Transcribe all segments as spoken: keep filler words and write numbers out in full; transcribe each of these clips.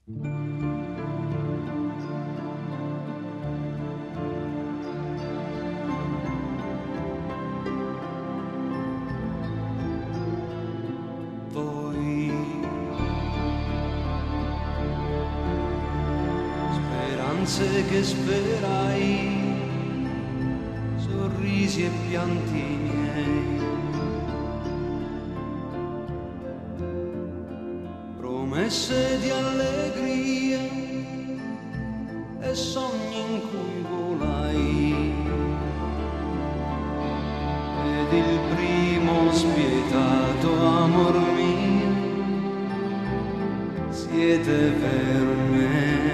Voi, speranze che sperai, sorrisi e pianti miei, promesse di allegria e sogni in cui volai, ed il primo spietato amor mio siete per me.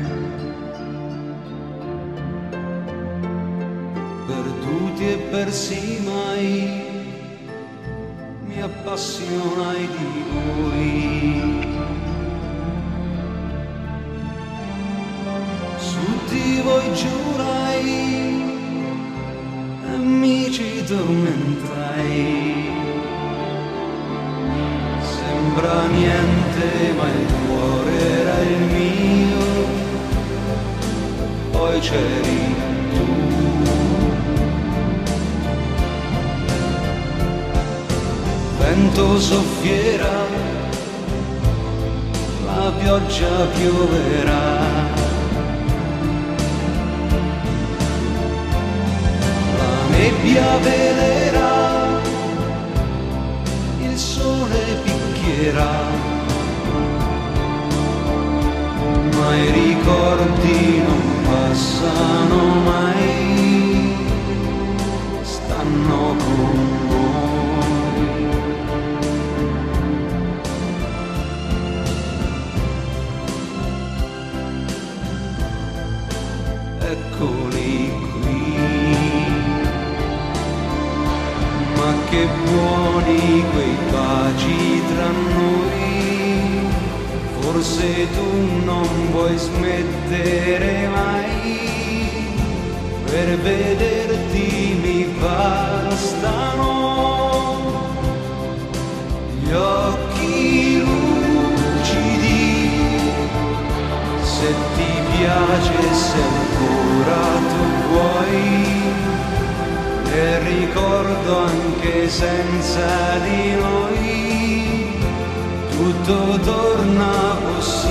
Perduti e persi mai mi appassionai di voi, su di voi giurai e mi ci tormentai. Sembra niente ma il cuore era il mio, poi c'eri tu. Vento soffierà, la pioggia pioverà, la nebbia velerà, il sole picchierà, ma i ricordi non passano mai, stanno con noi. Eccoli qui, ma che buoni quei baci tra noi, forse tu non vuoi smettere mai, per vederti mi bastano gli occhi lucidi, se ti piace, se ancora tu vuoi, e ricordo anche senza di noi, tutto torna possibile.